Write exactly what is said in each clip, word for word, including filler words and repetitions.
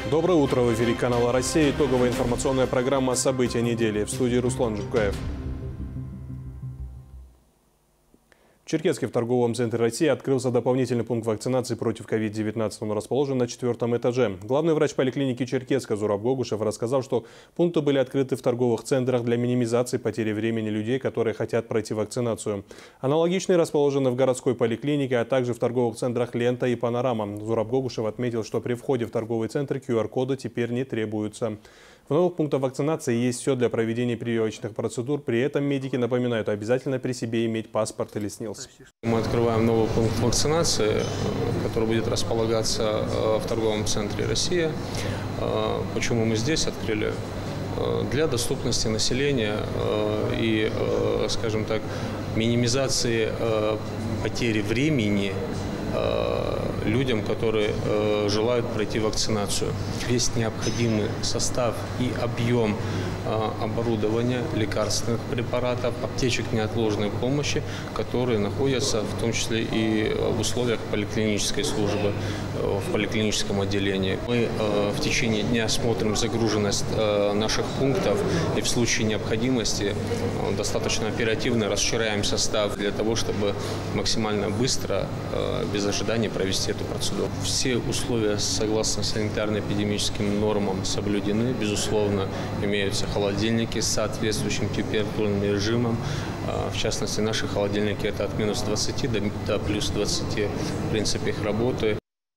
Доброе утро. В эфире канала «Россия». Итоговая информационная программа «События недели». В студии Руслан Жукаев. В Черкесске в торговом центре России открылся дополнительный пункт вакцинации против ковид девятнадцать. Он расположен на четвертом этаже. Главный врач поликлиники Черкесска Зураб Гогушев рассказал, что пункты были открыты в торговых центрах для минимизации потери времени людей, которые хотят пройти вакцинацию. Аналогичные расположены в городской поликлинике, а также в торговых центрах «Лента» и «Панорама». Зураб Гогушев отметил, что при входе в торговый центр ку ар коды теперь не требуются. В новых пунктах вакцинации есть все для проведения прививочных процедур. При этом медики напоминают, обязательно при себе иметь паспорт или СНИЛС. Мы открываем новый пункт вакцинации, который будет располагаться в торговом центре «Россия». Почему мы здесь открыли? Для доступности населения и, скажем так, минимизации потери времени людям, которые э, желают пройти вакцинацию. Весь необходимый состав и объем э, оборудования, лекарственных препаратов, аптечек неотложной помощи, которые находятся в том числе и в условиях поликлинической службы, э, в поликлиническом отделении. Мы э, в течение дня смотрим загруженность э, наших пунктов и в случае необходимости э, достаточно оперативно расширяем состав для того, чтобы максимально быстро, э, без ожидания провести эту процедуру. Все условия согласно санитарно-эпидемическим нормам соблюдены. Безусловно, имеются холодильники с соответствующим температурным режимом. В частности, наши холодильники это от минус двадцати до плюс двадцати, в принципе, их работы.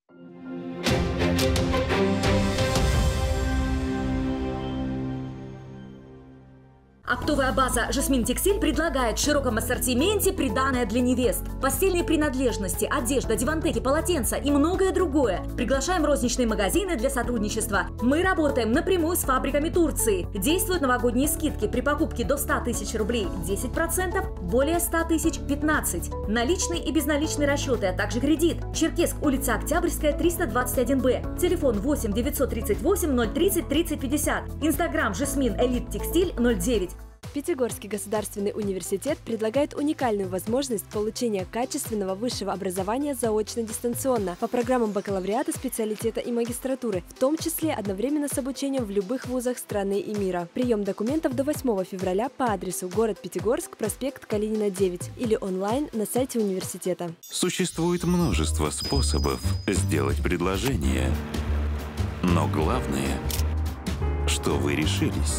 Оптовая база «Жасмин Текстиль» предлагает в широком ассортименте приданое для невест. Постельные принадлежности, одежда, дивантеки, полотенца и многое другое. Приглашаем розничные магазины для сотрудничества. Мы работаем напрямую с фабриками Турции. Действуют новогодние скидки при покупке до ста тысяч рублей десять процентов, более ста тысяч пятнадцать процентов. Наличные и безналичные расчеты, а также кредит. Черкесск, улица Октябрьская, триста двадцать один Б. Телефон восемь девятьсот тридцать восемь ноль тридцать тридцать пятьдесят. Инстаграм «Жасмин Элит Текстиль» ноль девять. Пятигорский государственный университет предлагает уникальную возможность получения качественного высшего образования заочно-дистанционно по программам бакалавриата, специалитета и магистратуры, в том числе одновременно с обучением в любых вузах страны и мира. Прием документов до восьмого февраля по адресу город Пятигорск, проспект Калинина, девять или онлайн на сайте университета. Существует множество способов сделать предложение, но главное, что вы решились.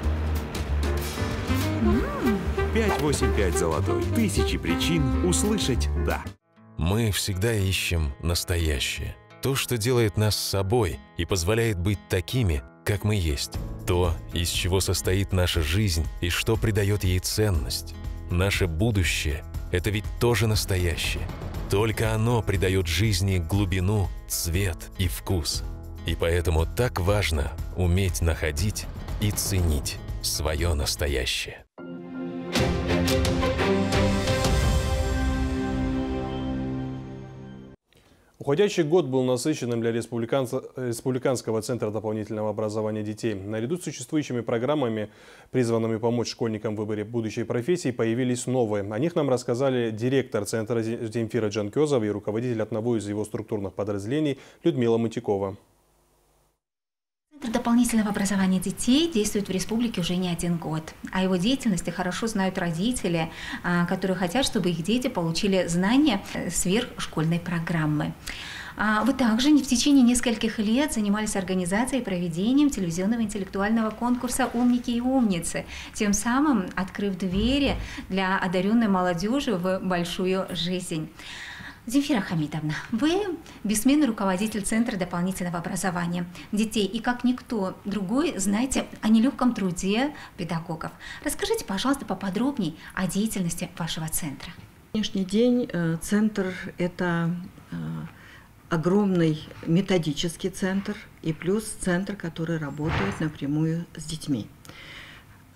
пять восемь пять золотой. Тысячи причин услышать «да». Мы всегда ищем настоящее. То, что делает нас собой и позволяет быть такими, как мы есть. То, из чего состоит наша жизнь и что придает ей ценность. Наше будущее – это ведь тоже настоящее. Только оно придает жизни глубину, цвет и вкус. И поэтому так важно уметь находить и ценить свое настоящее. Уходящий год был насыщенным для республиканца, Республиканского центра дополнительного образования детей. Наряду с существующими программами, призванными помочь школьникам в выборе будущей профессии, появились новые. О них нам рассказали директор центра Земфира Джанкезова и руководитель одного из его структурных подразделений Людмила Мытякова. Центр дополнительного образования детей действует в республике уже не один год. О его деятельности хорошо знают родители, которые хотят, чтобы их дети получили знания сверхшкольной программы. Вы также в течение нескольких лет занимались организацией и проведением телевизионного интеллектуального конкурса «Умники и умницы», тем самым открыв двери для одаренной молодежи в большую жизнь. Земфира Хамидовна, вы бессменный руководитель Центра дополнительного образования детей и как никто другой знаете о нелегком труде педагогов. Расскажите, пожалуйста, поподробнее о деятельности вашего центра. На сегодняшний день центр – это огромный методический центр и плюс центр, который работает напрямую с детьми.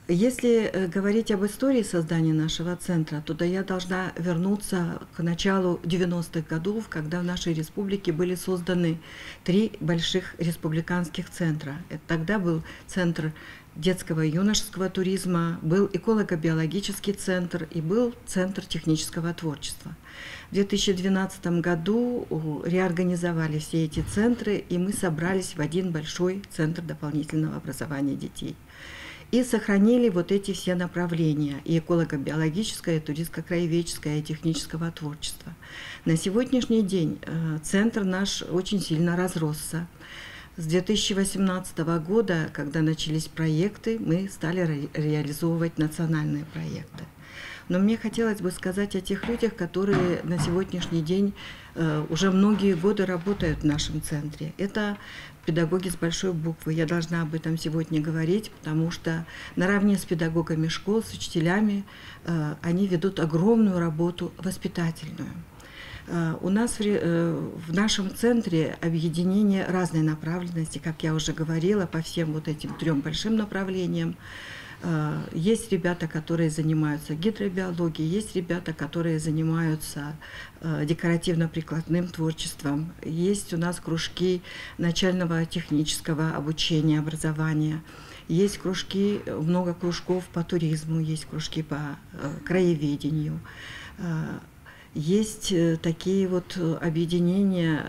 Если говорить об истории создания нашего центра, то я должна вернуться к началу девяностых годов, когда в нашей республике были созданы три больших республиканских центра. Это тогда был центр детского и юношеского туризма, был эколого-биологический центр и был центр технического творчества. В две тысячи двенадцатом году реорганизовали все эти центры, и мы собрались в один большой центр дополнительного образования детей. И сохранили вот эти все направления, и эколого-биологическое, и туристско-краеведческое, и технического творчества. На сегодняшний день э, центр наш очень сильно разросся. С две тысячи восемнадцатого года, когда начались проекты, мы стали ре реализовывать национальные проекты. Но мне хотелось бы сказать о тех людях, которые на сегодняшний день э, уже многие годы работают в нашем центре. Это педагоги с большой буквы. Я должна об этом сегодня говорить, потому что наравне с педагогами школ, с учителями, э, они ведут огромную работу воспитательную. Uh, у нас в, uh, в нашем центре объединение разной направленности, как я уже говорила, по всем вот этим трем большим направлениям. Uh, есть ребята, которые занимаются гидробиологией, есть ребята, которые занимаются uh, декоративно-прикладным творчеством, есть у нас кружки начального технического обучения, образования, есть кружки, много кружков по туризму, есть кружки по uh, краеведению. Uh, Есть такие вот объединения,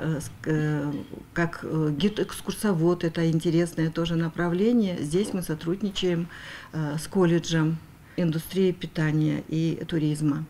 как гид-экскурсовод, это интересное тоже направление. Здесь мы сотрудничаем с колледжем индустрии питания и туризма.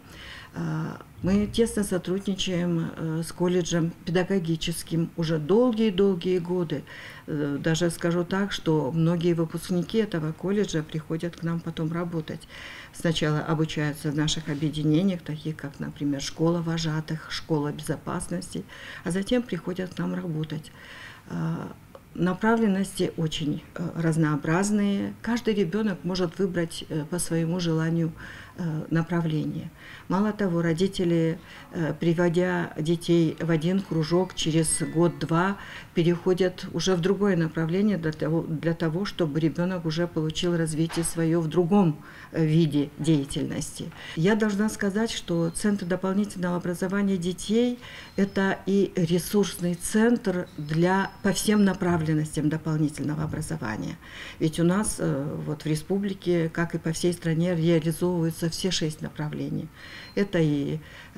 Мы тесно сотрудничаем с колледжем педагогическим уже долгие-долгие годы. Даже скажу так, что многие выпускники этого колледжа приходят к нам потом работать. Сначала обучаются в наших объединениях, таких как, например, школа вожатых, школа безопасности, а затем приходят к нам работать. Направленности очень разнообразные. Каждый ребенок может выбрать по своему желанию направление. Мало того, родители, приводя детей в один кружок, через год-два переходят уже в другое направление для того, для того, чтобы ребенок уже получил развитие свое в другом виде деятельности. Я должна сказать, что Центр дополнительного образования детей – это и ресурсный центр для, по всем направленностям дополнительного образования. Ведь у нас вот в республике, как и по всей стране, реализовываются все шесть направлений. Это и,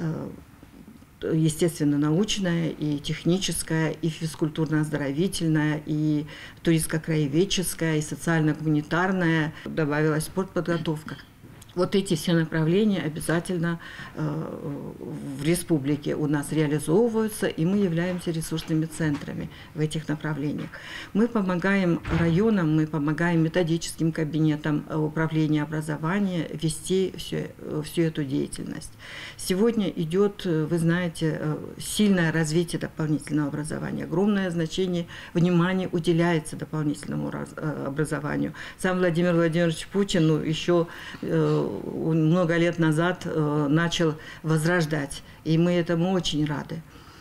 естественно, научное, и техническое, и физкультурно-оздоровительное, и туристско-краеведческое, и социально-гуманитарное. Добавилась спортподготовка. Вот эти все направления обязательно э, в республике у нас реализовываются, и мы являемся ресурсными центрами в этих направлениях. Мы помогаем районам, мы помогаем методическим кабинетам управления образования вести всю, всю эту деятельность. Сегодня идет, вы знаете, сильное развитие дополнительного образования, огромное значение, внимание уделяется дополнительному образованию. Сам Владимир Владимирович Путин ну, еще э, много лет назад э, начал возрождать, и мы этому очень рады.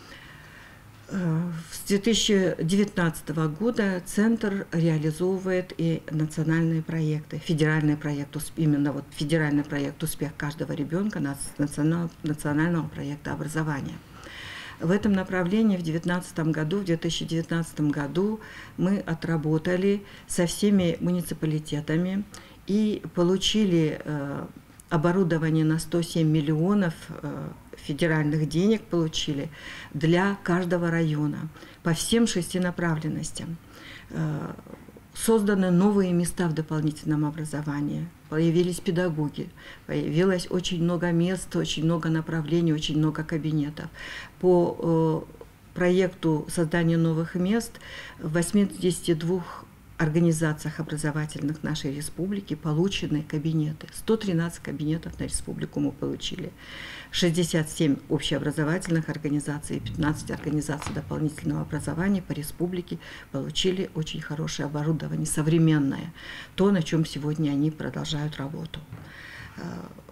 Э, с две тысячи девятнадцатого года Центр реализовывает и национальные проекты, федеральный проект, именно вот федеральный проект «Успех каждого ребенка», национального, национального проекта образования. В этом направлении в две тысячи девятнадцатом году, в две тысячи девятнадцатом году мы отработали со всеми муниципалитетами и получили э, оборудование на сто семь миллионов э, федеральных денег получили для каждого района по всем шести направленностям. Э, созданы новые места в дополнительном образовании, появились педагоги, появилось очень много мест, очень много направлений, очень много кабинетов. По э, проекту создания новых мест в восьмидесяти двух организациях образовательных нашей республики получены кабинеты. сто тринадцать кабинетов на республику мы получили. шестьдесят семь общеобразовательных организаций и пятнадцать организаций дополнительного образования по республике получили очень хорошее оборудование, современное. То, на чем сегодня они продолжают работу.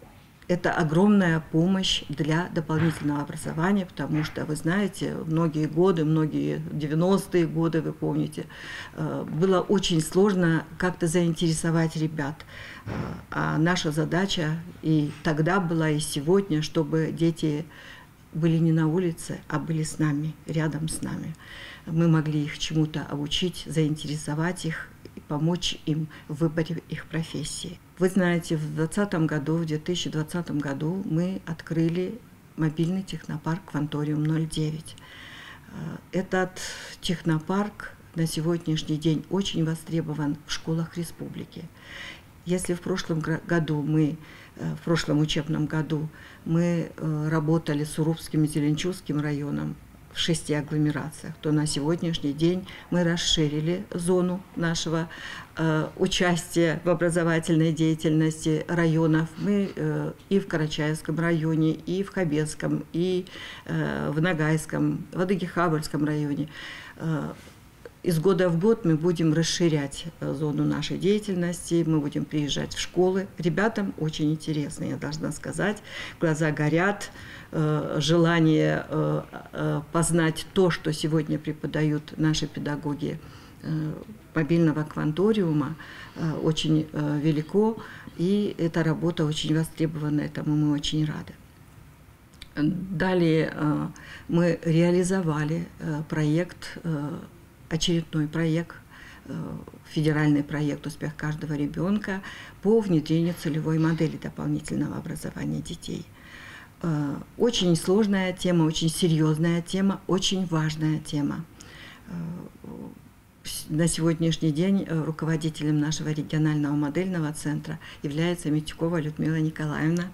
Это огромная помощь для дополнительного образования, потому что, вы знаете, многие годы, многие девяностые годы, вы помните, было очень сложно как-то заинтересовать ребят. А наша задача и тогда была, и сегодня, чтобы дети были не на улице, а были с нами, рядом с нами. Мы могли их чему-то обучить, заинтересовать их, и помочь им в выборе их профессии. Вы знаете, в двадцатом году, в две тысячи двадцатом году мы открыли мобильный технопарк «Кванториум ноль девять». Этот технопарк на сегодняшний день очень востребован в школах республики. Если в прошлом году мы, в прошлом учебном году мы работали с Урупским и Зеленчурским районом в шести агломерациях, то на сегодняшний день мы расширили зону нашего э, участия в образовательной деятельности районов. Мы э, и в Карачаевском районе, и в Хабецком, и э, в Ногайском, в Адыгихабальском районе. Э, Из года в год мы будем расширять зону нашей деятельности, мы будем приезжать в школы. Ребятам очень интересно, я должна сказать. Глаза горят, желание познать то, что сегодня преподают наши педагоги мобильного кванториума, очень велико. И эта работа очень востребована, этому мы очень рады. Далее мы реализовали проект, очередной проект, федеральный проект «Успех каждого ребенка» по внедрению целевой модели дополнительного образования детей. Очень сложная тема, очень серьезная тема, очень важная тема. На сегодняшний день руководителем нашего регионального модельного центра является Митюкова Людмила Николаевна.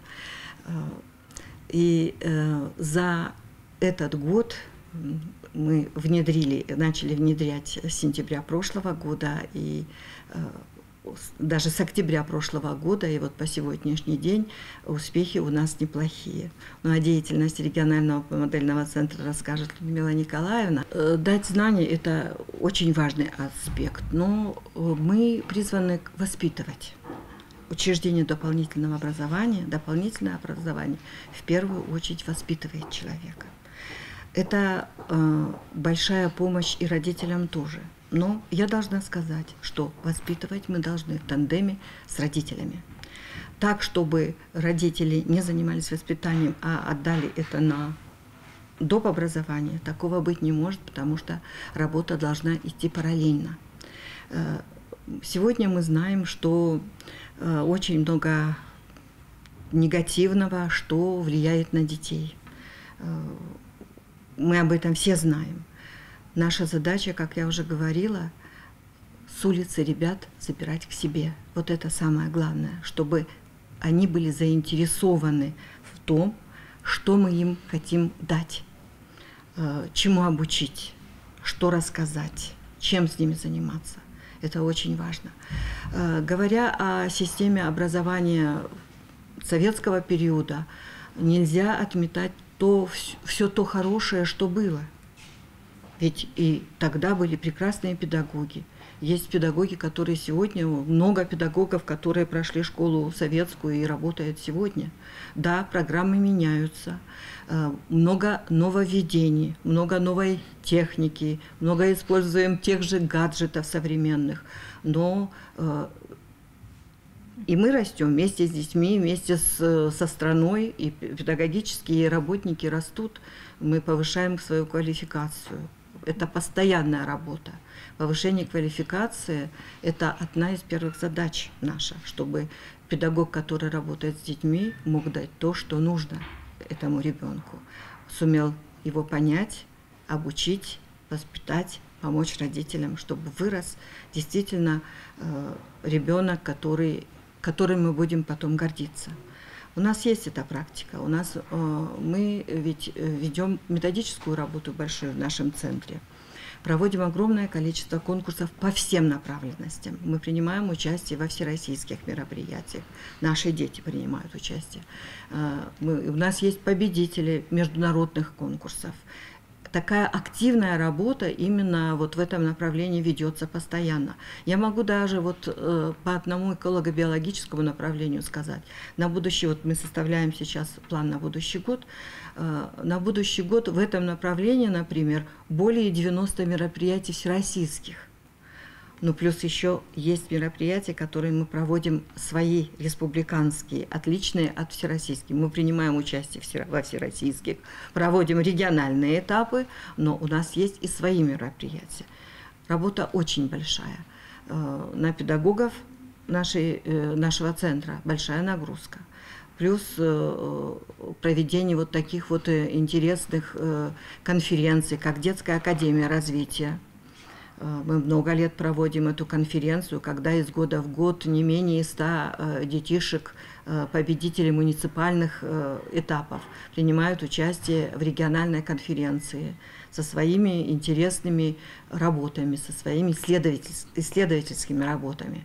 И за этот год мы внедрили, начали внедрять с сентября прошлого года и э, даже с октября прошлого года, и вот по сегодняшний день успехи у нас неплохие. Ну, о деятельности регионального модельного центра расскажет Людмила Николаевна. Э, дать знания – это очень важный аспект, но мы призваны воспитывать. Учреждение дополнительного образования, дополнительное образование в первую очередь воспитывает человека. Это э, большая помощь и родителям тоже. Но я должна сказать, что воспитывать мы должны в тандеме с родителями. Так, чтобы родители не занимались воспитанием, а отдали это на доп. Образование, такого быть не может, потому что работа должна идти параллельно. Э, сегодня мы знаем, что э, очень много негативного, что влияет на детей. Э, Мы об этом все знаем. Наша задача, как я уже говорила, с улицы ребят забирать к себе. Вот это самое главное, чтобы они были заинтересованы в том, что мы им хотим дать, чему обучить, что рассказать, чем с ними заниматься. Это очень важно. Говоря о системе образования советского периода, нельзя отметать то, все то хорошее, что было. Ведь и тогда были прекрасные педагоги. Есть педагоги, которые сегодня, много педагогов, которые прошли школу советскую и работают сегодня. Да, программы меняются, много нововведений, много новой техники, много используем тех же гаджетов современных, но и мы растем вместе с детьми, вместе с, со страной, и педагогические работники растут, мы повышаем свою квалификацию. Это постоянная работа. Повышение квалификации – это одна из первых задач наша, чтобы педагог, который работает с детьми, мог дать то, что нужно этому ребенку. Сумел его понять, обучить, воспитать, помочь родителям, чтобы вырос действительно э, ребенок, который, которым мы будем потом гордиться. У нас есть эта практика. У нас э, мы ведь ведем методическую работу большую в нашем центре. Проводим огромное количество конкурсов по всем направленностям. Мы принимаем участие во всероссийских мероприятиях. Наши дети принимают участие. Э, мы, у нас есть победители международных конкурсов. такая активная работа именно вот в этом направлении ведется постоянно. Я могу даже вот э, по одному эколого-биологическому направлению сказать. На будущий, вот мы составляем сейчас план на будущий год, э, на будущий год в этом направлении, например, более девяноста мероприятий всероссийских. Ну, плюс еще есть мероприятия, которые мы проводим свои, республиканские, отличные от всероссийских. Мы принимаем участие во всероссийских, проводим региональные этапы, но у нас есть и свои мероприятия. Работа очень большая. На педагогов нашей, нашего центра большая нагрузка. Плюс проведение вот таких вот интересных конференций, как Детская академия развития. Мы много лет проводим эту конференцию, когда из года в год не менее ста детишек, победителей муниципальных этапов, принимают участие в региональной конференции со своими интересными работами, со своими исследовательскими работами.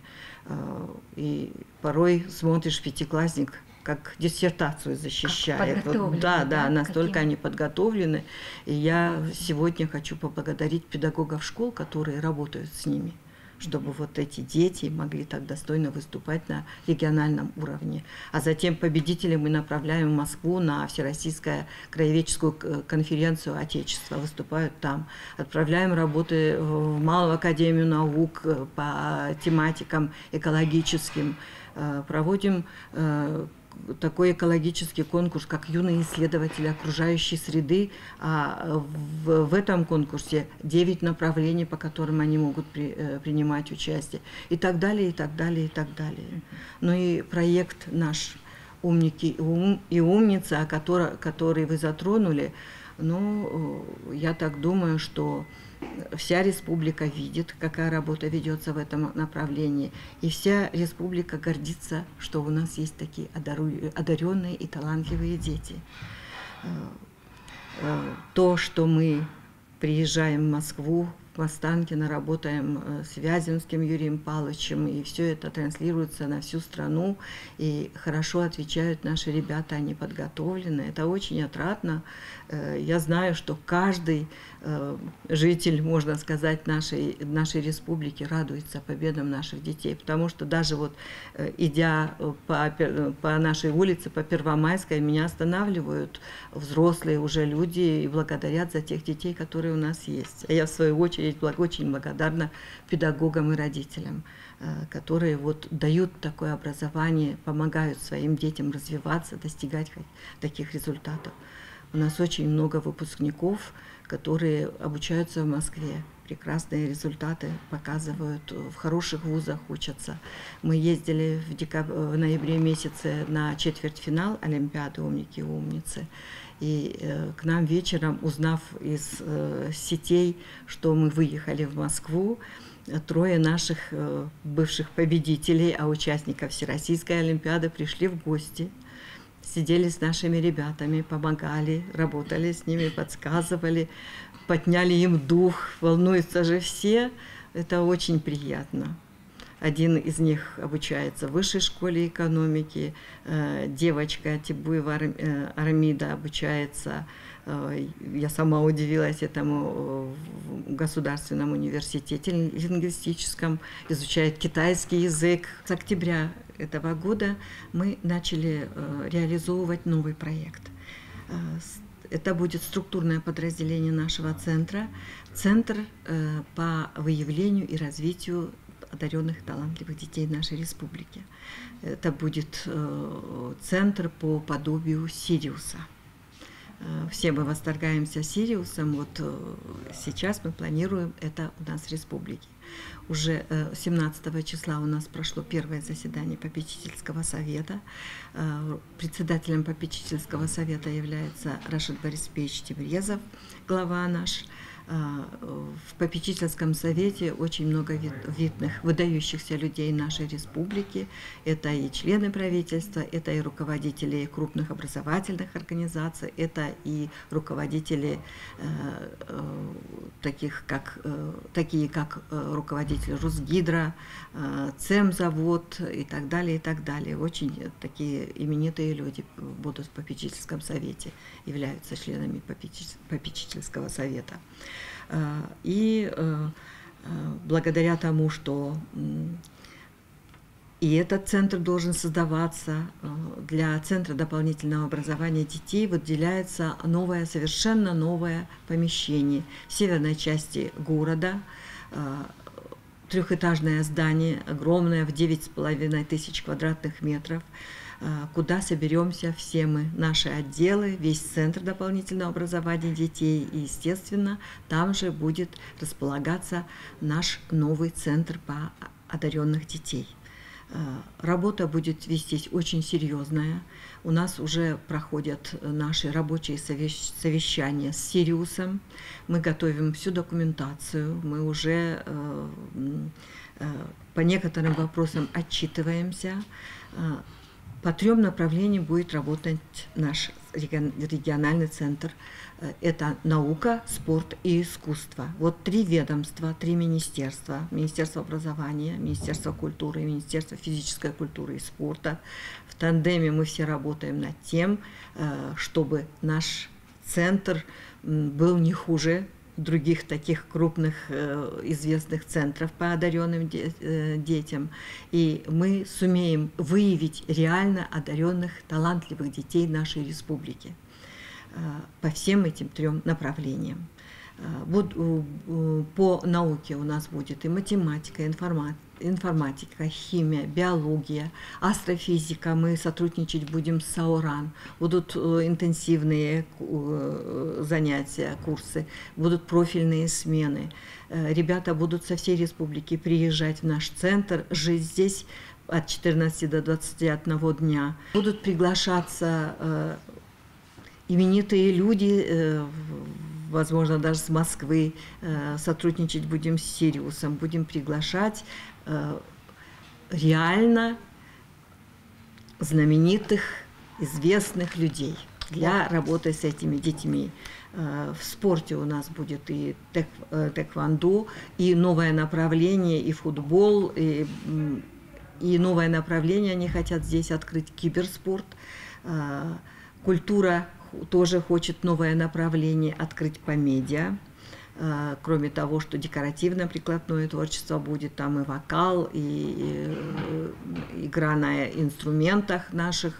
И порой смотришь пятиклассник, как диссертацию защищает. Вот, да, да, да, настолько каким? Они подготовлены. И я сегодня хочу поблагодарить педагогов школ, которые работают с ними, чтобы вот эти дети могли так достойно выступать на региональном уровне. А затем победителей мы направляем в Москву на Всероссийскую краеведческую конференцию Отечества, выступают там. Отправляем работы в Малую академию наук по тематикам экологическим. Проводим такой экологический конкурс, как юные исследователи окружающей среды. А в, в этом конкурсе девять направлений, по которым они могут при, принимать участие. И так далее, и так далее, и так далее. Ну и проект наш «Умники и, ум, и умницы», о который, который вы затронули, ну, я так думаю, что вся республика видит, какая работа ведется в этом направлении, и вся республика гордится, что у нас есть такие одаренные и талантливые дети. То, что мы приезжаем в Москву, в Останкино, работаем с Вяземским Юрием Павловичем, и все это транслируется на всю страну, и хорошо отвечают наши ребята, они подготовлены. Это очень отрадно. Я знаю, что каждый житель, можно сказать, нашей, нашей республики радуется победам наших детей, потому что даже вот идя по, по нашей улице, по Первомайской, меня останавливают взрослые уже люди и благодарят за тех детей, которые у нас есть. А я, в свою очередь, очень благодарна педагогам и родителям, которые вот дают такое образование, помогают своим детям развиваться, достигать таких результатов. У нас очень много выпускников, которые обучаются в Москве. Прекрасные результаты показывают, в хороших вузах учатся. Мы ездили в, декаб... в ноябре месяце на четвертьфинал Олимпиады «Умники и умницы». И э, к нам вечером, узнав из э, сетей, что мы выехали в Москву, трое наших э, бывших победителей, а участников Всероссийской Олимпиады пришли в гости. Сидели с нашими ребятами, помогали, работали с ними, подсказывали, подняли им дух, волнуются же все. Это очень приятно. Один из них обучается в высшей школе экономики, девочка Тибуева Армида обучается, я сама удивилась этому, в Государственном университете лингвистическом, изучает китайский язык. С октября этого года мы начали реализовывать новый проект. Это будет структурное подразделение нашего центра, центр по выявлению и развитию одаренных талантливых детей нашей республики. Это будет э, центр по подобию Сириуса. Э, все мы восторгаемся Сириусом. Вот э, сейчас мы планируем это у нас в республике. Уже э, семнадцатого числа у нас прошло первое заседание попечительского совета. Э, председателем попечительского совета является Рашид Борисович Тимрезов, глава наш. В попечительском совете очень много видных, выдающихся людей нашей республики. Это и члены правительства, это и руководители крупных образовательных организаций, это и руководители таких, как, такие как руководитель Русгидро, Цемзавод и так далее, и так далее. Очень такие именитые люди будут в попечительском совете, являются членами попечительского совета. И благодаря тому, что и этот центр должен создаваться, для Центра дополнительного образования детей выделяется новое, совершенно новое помещение в северной части города, трехэтажное здание, огромное, в девять с половиной тысяч квадратных метров, куда соберемся все мы, наши отделы, весь Центр дополнительного образования детей. И, естественно, там же будет располагаться наш новый Центр по одаренных детей. Работа будет вестись очень серьезная. У нас уже проходят наши рабочие совещания с Сириусом. Мы готовим всю документацию. Мы уже по некоторым вопросам отчитываемся. По трем направлениям будет работать наш региональный центр. Это наука, спорт и искусство. Вот три ведомства, три министерства. Министерство образования, Министерство культуры и Министерство физической культуры и спорта. В тандеме мы все работаем над тем, чтобы наш центр был не хуже других таких крупных э, известных центров по одаренным де э, детям. И мы сумеем выявить реально одаренных, талантливых детей нашей республики э, по всем этим трем направлениям. Э, вот, э, по науке у нас будет и математика, информатика, информатика, химия, биология, астрофизика. Мы сотрудничать будем с САОРАН. Будут интенсивные занятия, курсы, будут профильные смены. Ребята будут со всей республики приезжать в наш центр, жить здесь от четырнадцати до двадцати одного дня. Будут приглашаться именитые люди, возможно, даже с Москвы, сотрудничать будем с Сириусом, будем приглашать реально знаменитых, известных людей для работы с этими детьми. В спорте у нас будет и тэквондо, и новое направление, и футбол, и, и новое направление они хотят здесь открыть, киберспорт. Культура тоже хочет новое направление открыть по медиа. Кроме того, что декоративное прикладное творчество будет, там и вокал, и игра на инструментах наших,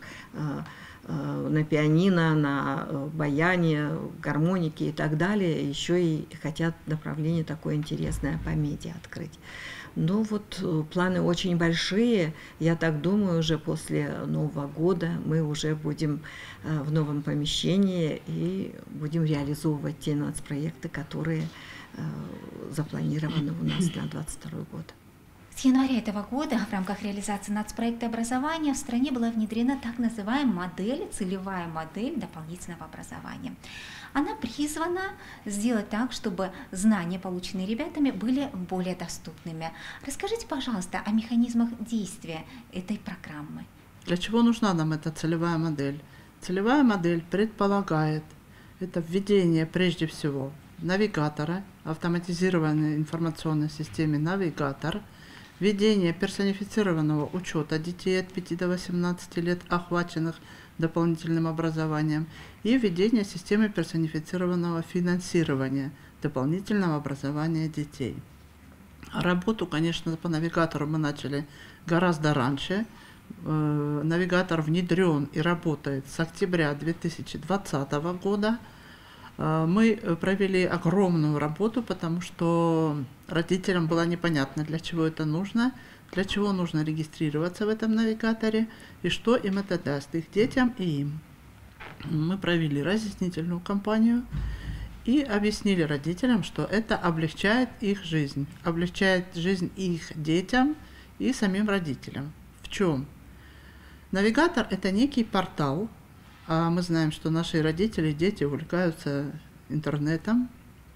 на пианино, на баяне, гармонике и так далее. Еще и хотят направление такое интересное по медиа открыть. Ну вот планы очень большие. Я так думаю, уже после Нового года мы уже будем в новом помещении и будем реализовывать те нацпроекты, которые запланированы у нас на двадцать второй год. С января этого года в рамках реализации нацпроекта образования в стране была внедрена так называемая модель, целевая модель дополнительного образования. Она призвана сделать так, чтобы знания, полученные ребятами, были более доступными. Расскажите, пожалуйста, о механизмах действия этой программы. Для чего нужна нам эта целевая модель? Целевая модель предполагает это введение прежде всего навигатора, автоматизированной информационной системе навигатор, введение персонифицированного учета детей от пяти до восемнадцати лет, охваченных дополнительным образованием, и введение системы персонифицированного финансирования дополнительного образования детей. Работу, конечно, по навигатору мы начали гораздо раньше. Навигатор внедрен и работает с октября две тысячи двадцатого года. Мы провели огромную работу, потому что родителям было непонятно, для чего это нужно, для чего нужно регистрироваться в этом навигаторе и что им это даст, их детям и им. Мы провели разъяснительную кампанию и объяснили родителям, что это облегчает их жизнь, облегчает жизнь их детям и самим родителям. В чем? Навигатор – это некий портал. А мы знаем, что наши родители, дети увлекаются интернетом,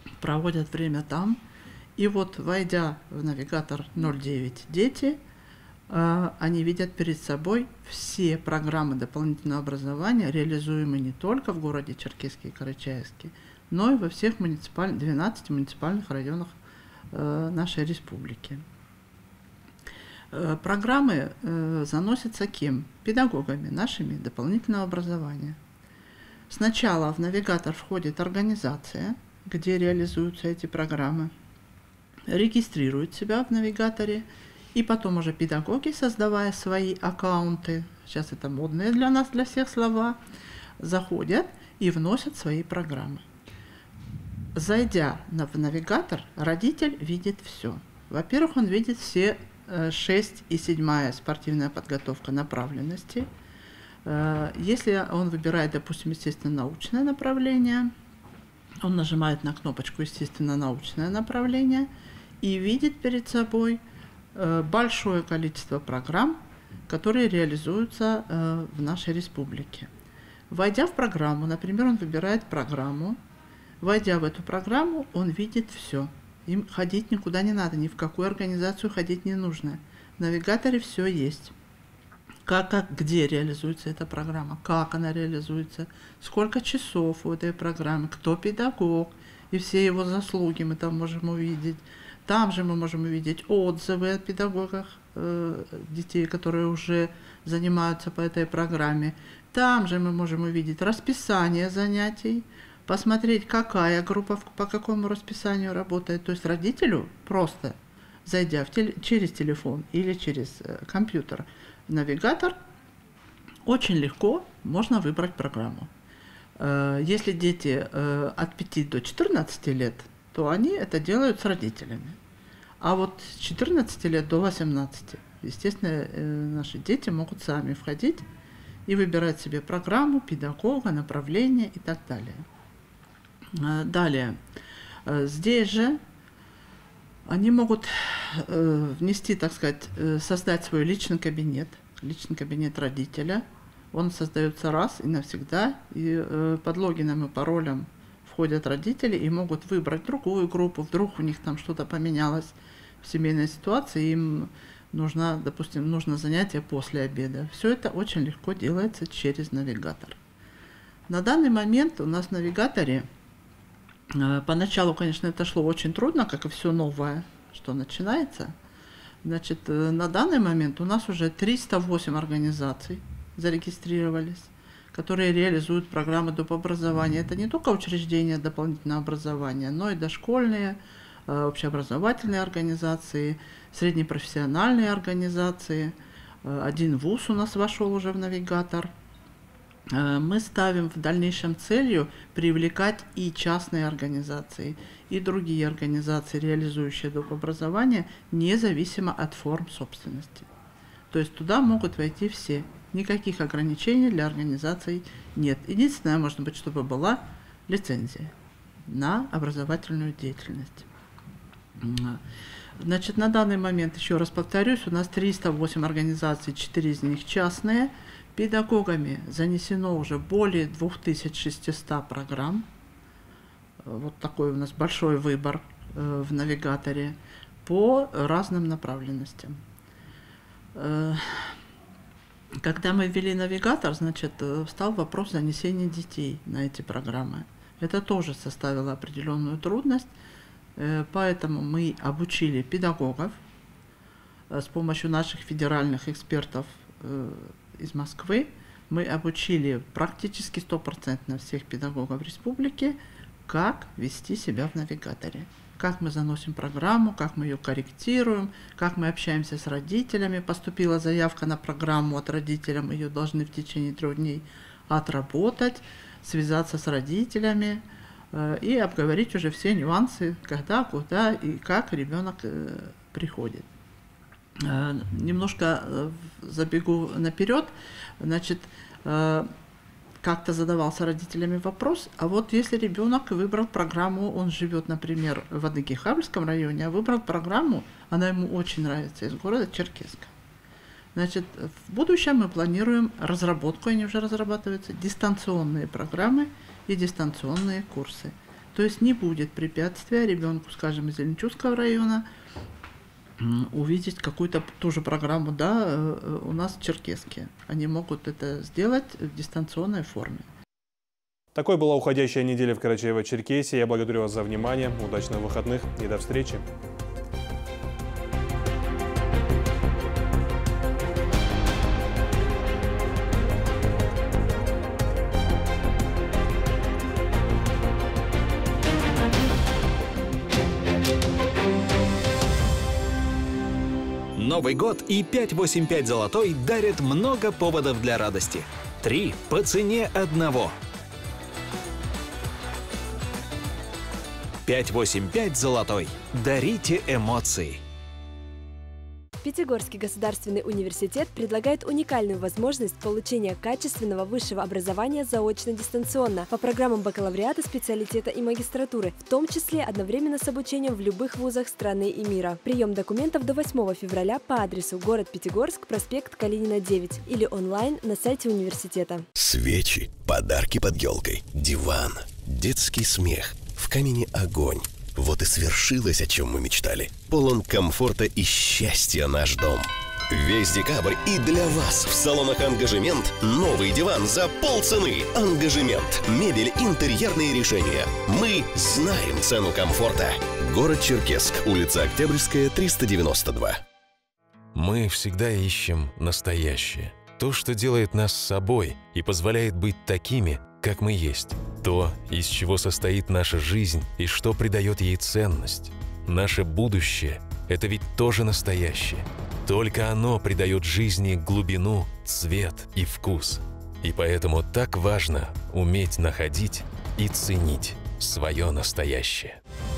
проводят время там. И вот, войдя в навигатор ноль девять «Дети», они видят перед собой все программы дополнительного образования, реализуемые не только в городе Черкесске и Карачаевске, но и во всех муниципаль... двенадцати муниципальных районах нашей республики. Программы заносятся кем? Педагогами нашими дополнительного образования. Сначала в навигатор входит организация, где реализуются эти программы, регистрируют себя в навигаторе, и потом уже педагоги, создавая свои аккаунты, сейчас это модные для нас, для всех слова, заходят и вносят свои программы. Зайдя в навигатор, родитель видит все. Во-первых, он видит все шесть и седьмая спортивная подготовка направленности. Если он выбирает, допустим, естественно-научное направление, он нажимает на кнопочку «Естественно-научное направление» и видит перед собой большое количество программ, которые реализуются в нашей республике. Войдя в программу, например, он выбирает программу, войдя в эту программу, он видит все. Им ходить никуда не надо, ни в какую организацию ходить не нужно. В навигаторе все есть. Как, как, где реализуется эта программа, как она реализуется, сколько часов у этой программы, кто педагог, и все его заслуги мы там можем увидеть. Там же мы можем увидеть отзывы о педагогах, э, детей, которые уже занимаются по этой программе. Там же мы можем увидеть расписание занятий, посмотреть, какая группа по какому расписанию работает. То есть родителю просто, зайдя в теле, через телефон или через э, компьютер в навигатор, очень легко можно выбрать программу. Э, если дети э, от пяти до четырнадцати лет, то они это делают с родителями. А вот с четырнадцати лет до восемнадцати, естественно, наши дети могут сами входить и выбирать себе программу, педагога, направление и так далее. Далее, здесь же они могут внести, так сказать, создать свой личный кабинет, личный кабинет родителя. Он создается раз и навсегда, и под логином и паролем входят родители и могут выбрать другую группу, вдруг у них там что-то поменялось в семейной ситуации, им нужно, допустим, нужно занятие после обеда. Все это очень легко делается через навигатор. На данный момент у нас в навигаторе, поначалу, конечно, это шло очень трудно, как и все новое, что начинается. Значит, на данный момент у нас уже триста восемь организаций зарегистрировались, которые реализуют программы доп. Образования. Это не только учреждения дополнительного образования, но и дошкольные, общеобразовательные организации, среднепрофессиональные организации. Один вуз у нас вошел уже в навигатор. Мы ставим в дальнейшем целью привлекать и частные организации, и другие организации, реализующие доп. Образование, независимо от форм собственности. То есть туда могут войти все. Никаких ограничений для организаций нет. Единственное, может быть, чтобы была лицензия на образовательную деятельность. Значит, на данный момент, еще раз повторюсь, у нас триста восемь организаций, четыре из них частные. Педагогами занесено уже более двух тысяч шестисот программ. Вот такой у нас большой выбор в навигаторе по разным направленностям. Когда мы ввели навигатор, значит, встал вопрос занесения детей на эти программы. Это тоже составило определенную трудность, поэтому мы обучили педагогов с помощью наших федеральных экспертов из Москвы. Мы обучили практически стопроцентно всех педагогов республики, как вести себя в навигаторе. Как мы заносим программу, как мы ее корректируем, как мы общаемся с родителями. Поступила заявка на программу от родителей, мы ее должны в течение трех дней отработать, связаться с родителями э, и обговорить уже все нюансы, когда, куда и как ребенок э, приходит. Э, немножко э, забегу наперед. Значит, э, как-то задавался родителями вопрос, а вот если ребенок выбрал программу, он живет, например, в Адыгейхабльском районе, а выбрал программу, она ему очень нравится, из города Черкесска. Значит, в будущем мы планируем разработку, они уже разрабатываются, дистанционные программы и дистанционные курсы. То есть не будет препятствия ребенку, скажем, из Зеленчукского района увидеть какую-то ту же программу, да, у нас в Черкесске. Они могут это сделать в дистанционной форме. Такой была уходящая неделя в Карачаево-Черкесии. Я благодарю вас за внимание. Удачных выходных и до встречи. Новый год и пять восемь пять золотой дарят много поводов для радости. Три по цене одного. пять восемь пять золотой. Дарите эмоции. Пятигорский государственный университет предлагает уникальную возможность получения качественного высшего образования заочно-дистанционно по программам бакалавриата, специалитета и магистратуры, в том числе одновременно с обучением в любых вузах страны и мира. Прием документов до восьмого февраля по адресу город Пятигорск, проспект Калинина, девять или онлайн на сайте университета. Свечи, подарки под елкой, диван, детский смех, в камине огонь. Вот и свершилось, о чем мы мечтали. Полон комфорта и счастья наш дом. Весь декабрь и для вас в салонах «Ангажемент» новый диван за полцены. «Ангажемент». Мебель, интерьерные решения. Мы знаем цену комфорта. Город Черкесск, улица Октябрьская, триста девяносто два. Мы всегда ищем настоящее. То, что делает нас собой и позволяет быть такими, как мы есть. То, из чего состоит наша жизнь и что придает ей ценность. Наше будущее – это ведь тоже настоящее. Только оно придает жизни глубину, цвет и вкус. И поэтому так важно уметь находить и ценить свое настоящее.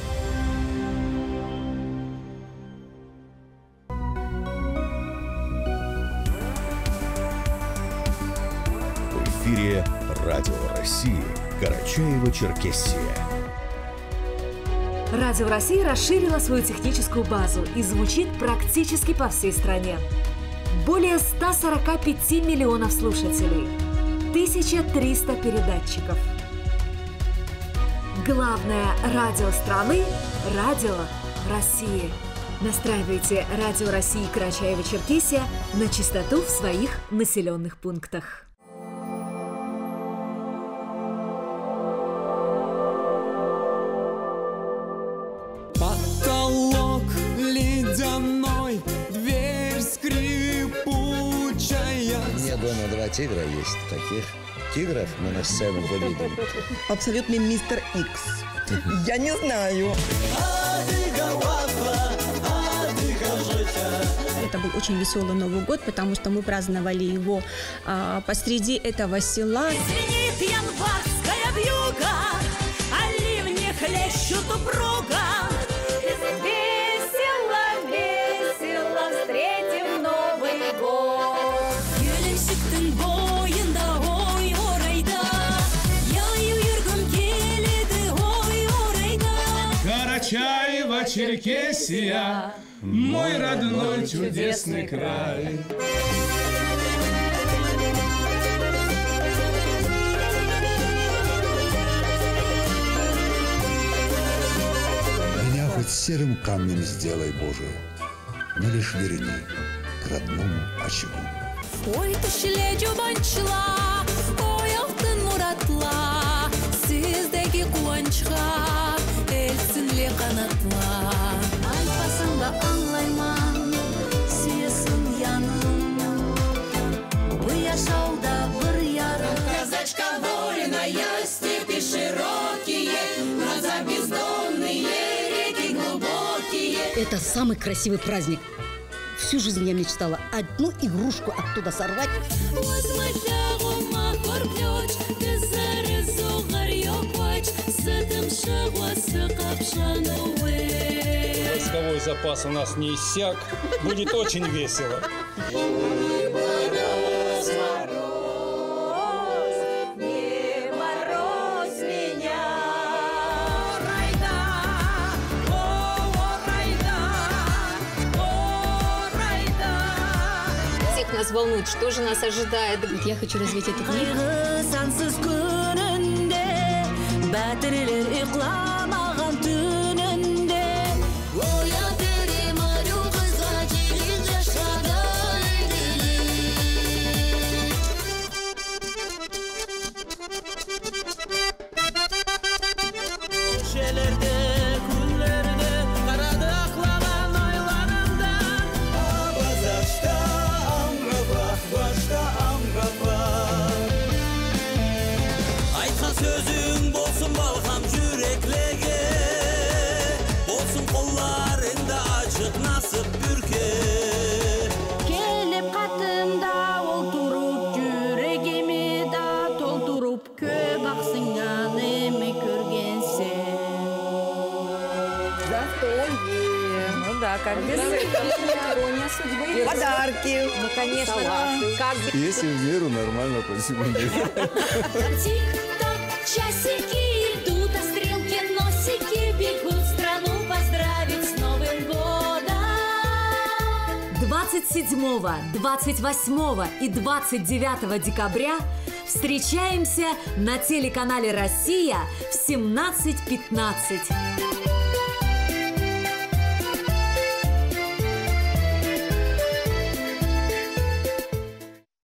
В эфире Радио России Карачаево-Черкесия. Радио России расширило свою техническую базу и звучит практически по всей стране. Более ста сорока пяти миллионов слушателей, тысяча триста передатчиков. Главное радио страны – Радио России. Настраивайте Радио России Карачаево-Черкесия на частоту в своих населенных пунктах. Потолок ледяной, дверь скрипучая. У меня дома два тигра есть. Таких тигров мы на сцену выведем. Абсолютный мистер Икс. Я не знаю. Это был очень веселый Новый год, потому что мы праздновали его а, посреди этого села. Звенит январская вьюга, а ливни хлещут упруга. Весело, весело встретим Новый год. Келешектің бойында ой орайда, яю жүргім келеді ой орайда. Карачаево-Черкесия, мой родной чудесный край. Меня хоть серым камнем сделай, Боже, но лишь верни к родному очагу. Ой, түшіле жұбаншыла, ой, алтын мұратла, сіздегі қуанышқа, әлсінле қанатла. Айтпасаңда аңлайман, сүйесің яным, бұл яшауда бір ярым. Казачка воленая, степи широкие, глаза бездонные, реки глубокие. Это самый красивый праздник. Всю жизнь я мечтала одну игрушку оттуда сорвать. Войсковой запас у нас не иссяк. Будет очень весело. Нас волнует, что же нас ожидает. Я хочу развить этот мир. Бәтірілер ұйқламаған түнінде Оятырым ару қызға жегін жашады Көшелерде, күллерде қарады ақлаған ойларымда Абазашта аңғапақ, башта аңғапақ Айтқан сөзің болсын балғам жүреклеге Болсын қолларыңда ажық насып бүрке Келіп қатымда ол тұрып жүрегіме да толтырып көп ақсыңнан еме көргенсен Ну да, как без ирония судьбы. Подарки. Ну, конечно. Как... Если в меру, нормально, спасибо. Тик-так, часики идут, а стрелки носики бегут страну поздравить с Новым годом. двадцать седьмого, двадцать восьмого и двадцать девятого декабря встречаемся на телеканале «Россия» в семнадцать пятнадцать.